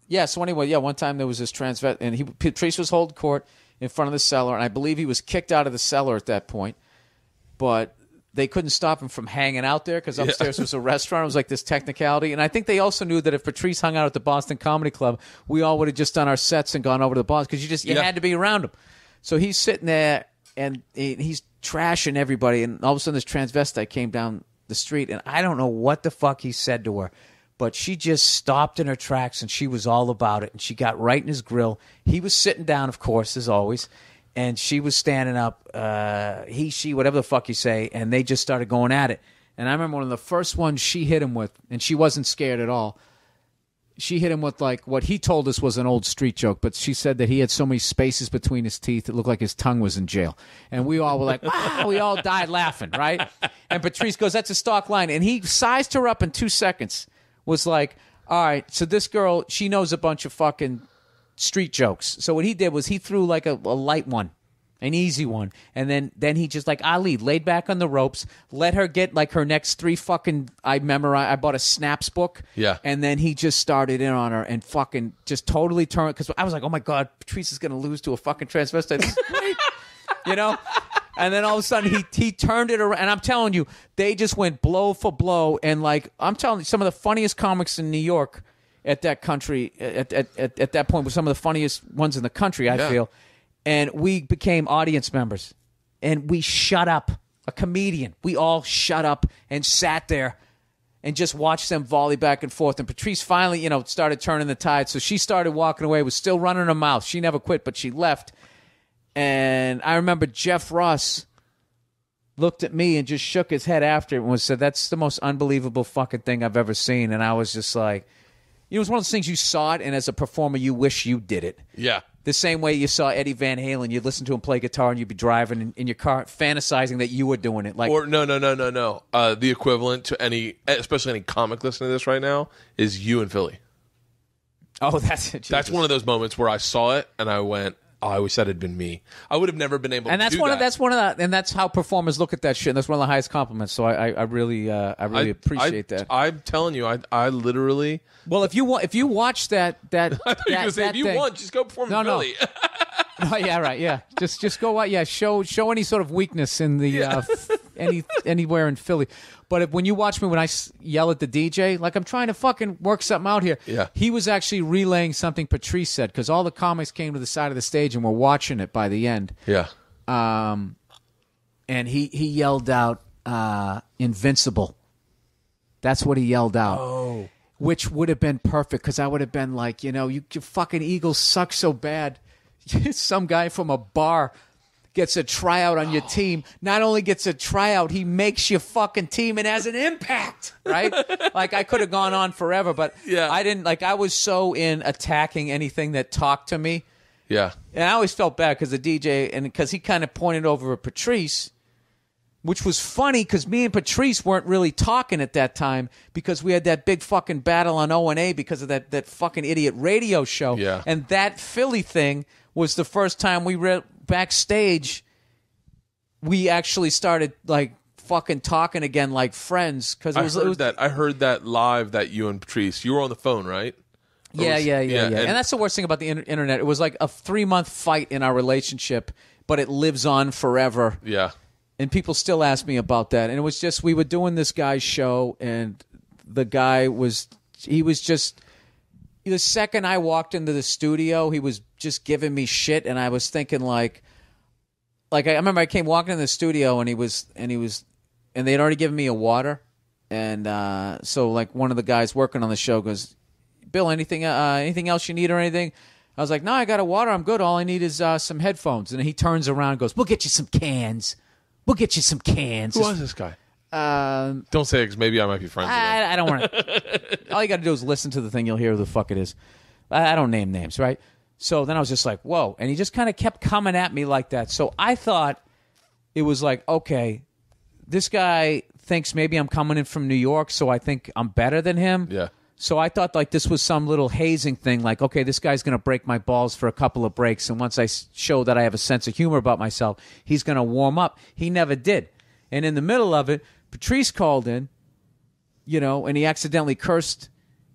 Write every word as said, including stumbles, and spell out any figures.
yeah, so anyway, yeah, one time there was this transvest, and he Patrice was holding court in front of the cellar, and I believe he was kicked out of the cellar at that point, but they couldn't stop him from hanging out there because upstairs yeah. was a restaurant. It was like this technicality. And I think they also knew that if Patrice hung out at the Boston Comedy Club, we all would have just done our sets and gone over to the Boston because you just you yeah. had to be around him. So he's sitting there, and he, he's trashing everybody. And all of a sudden, this transvestite came down the street, and I don't know what the fuck he said to her, but she just stopped in her tracks, and she was all about it. And she got right in his grill. He was sitting down, of course, as always. And she was standing up, uh, he, she, whatever the fuck you say, and they just started going at it. And I remember one of the first ones she hit him with, and she wasn't scared at all. She hit him with, like, what he told us was an old street joke, but she said that he had so many spaces between his teeth it looked like his tongue was in jail. And we all were like, wow, we all died laughing, right? And Patrice goes, that's a stock line. And he sized her up in two seconds, was like, all right, so this girl, she knows a bunch of fucking street jokes. So what he did was he threw like a, a light one, an easy one, and then then he just like Ali laid back on the ropes, let her get like her next three fucking. I memorized. I bought a Snaps book, yeah, and then he just started in on her and fucking just totally turned because I was like, oh my god, Patrice is gonna lose to a fucking transvestite, this is great, you know. And then all of a sudden he he turned it around, and I'm telling you, they just went blow for blow, and like I'm telling you, some of the funniest comics in New York. At that country, at, at at at that point, were some of the funniest ones in the country, I yeah. feel. And we became audience members. And we shut up. A comedian. We all shut up and sat there and just watched them volley back and forth. And Patrice finally, you know, started turning the tide. So she started walking away, was still running her mouth. She never quit, but she left. And I remember Jeff Ross looked at me and just shook his head after it and said, that's the most unbelievable fucking thing I've ever seen. And I was just like... You know, it was one of those things you saw it, and as a performer, you wish you did it. Yeah. The same way you saw Eddie Van Halen, you'd listen to him play guitar, and you'd be driving in, in your car, fantasizing that you were doing it. Like, or no, no, no, no, no. Uh, the equivalent to any, especially any comic listening to this right now, is you in Philly. Oh, that's it. That's one of those moments where I saw it, and I went, oh, I wish that had been me. I would have never been able and to that's do one that. Of, that's one of the, and that's how performers look at that shit. And that's one of the highest compliments. So I, I, I really, uh, I really I, appreciate I, that. I'm telling you, I, I literally. Well, if you want, if you watch that, that, I thought you were that, say, that if you thing, want, just go perform no, in Philly. No. Oh, yeah, right. Yeah, just just go out. Yeah, show show any sort of weakness in the yeah. uh, f- any anywhere in Philly. But if, when you watch me when I s- yell at the D J, like I'm trying to fucking work something out here. Yeah. He was actually relaying something Patrice said because all the comics came to the side of the stage and were watching it by the end. Yeah. Um, and he he yelled out uh, "Invincible." That's what he yelled out. Oh. Which would have been perfect because I would have been like, you know, you, you fucking Eagles suck so bad. Some guy from a bar gets a tryout on your team. Not only gets a tryout, he makes your fucking team and has an impact, right? Like I could have gone on forever, but yeah. I didn't. Like I was so in attacking anything that talked to me. Yeah, and I always felt bad because the D J and because he kind of pointed over at Patrice. Which was funny because me and Patrice weren't really talking at that time because we had that big fucking battle on O and A because of that, that fucking idiot radio show. Yeah. And that Philly thing was the first time we were backstage. We actually started like fucking talking again like friends. Cause it I was, heard it was, that. I heard that live that you and Patrice, you were on the phone, right? Yeah, was, yeah, yeah, yeah. And, and that's the worst thing about the internet. It was like a three-month fight in our relationship, but it lives on forever. Yeah. And people still ask me about that. And it was just, we were doing this guy's show, and the guy was, he was just, the second I walked into the studio, he was just giving me shit. And I was thinking like, like I, I remember I came walking in the studio and he was, and he was, and they'd already given me a water. And uh, so like one of the guys working on the show goes, Bill, anything, uh, anything else you need or anything? I was like, no, I got a water. I'm good. All I need is uh, some headphones. And he turns around and goes, we'll get you some cans. We'll get you some cans. Who was this guy? Um, don't say it because maybe I might be friends with him. I, I don't want to. All you got to do is listen to the thing. You'll hear who the fuck it is. I, I don't name names, right? So then I was just like, whoa. And he just kind of kept coming at me like that. So I thought it was like, okay, this guy thinks maybe I'm coming in from New York, so I think I'm better than him. Yeah. So I thought like this was some little hazing thing, like, okay, this guy's going to break my balls for a couple of breaks, and once I show that I have a sense of humor about myself, he's going to warm up. He never did. And in the middle of it, Patrice called in, you know, and he accidentally cursed